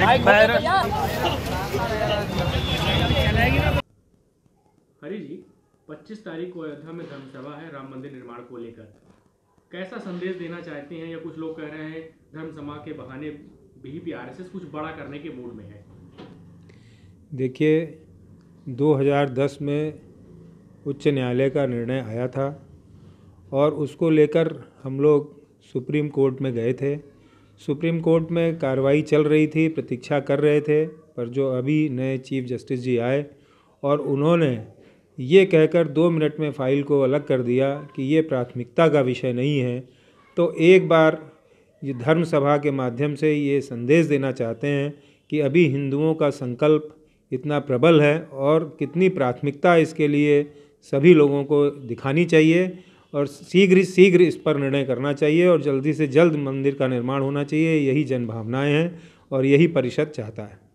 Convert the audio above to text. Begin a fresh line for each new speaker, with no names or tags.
हरी जी, 25 तारीख को अयोध्या में धर्मसभा है राम मंदिर निर्माण को लेकर। कैसा संदेश देना चाहते हैं, या कुछ लोग कह रहे हैं धर्मसभा के बहाने बीजेपी आरएसएस कुछ बड़ा करने के मूड में है?
देखिए, 2010 में उच्च न्यायालय का निर्णय आया था और उसको लेकर हम लोग सुप्रीम कोर्ट में गए थे। सुप्रीम कोर्ट में कार्रवाई चल रही थी, प्रतीक्षा कर रहे थे, पर जो अभी नए चीफ जस्टिस जी आए और उन्होंने ये कहकर 2 मिनट में फ़ाइल को अलग कर दिया कि ये प्राथमिकता का विषय नहीं है। तो एक बार ये धर्म सभा के माध्यम से ये संदेश देना चाहते हैं कि अभी हिंदुओं का संकल्प इतना प्रबल है और कितनी प्राथमिकता इसके लिए सभी लोगों को दिखानी चाहिए और शीघ्र इस पर निर्णय करना चाहिए और जल्दी से जल्द मंदिर का निर्माण होना चाहिए। यही जन भावनाएँ हैं और यही परिषद चाहता है।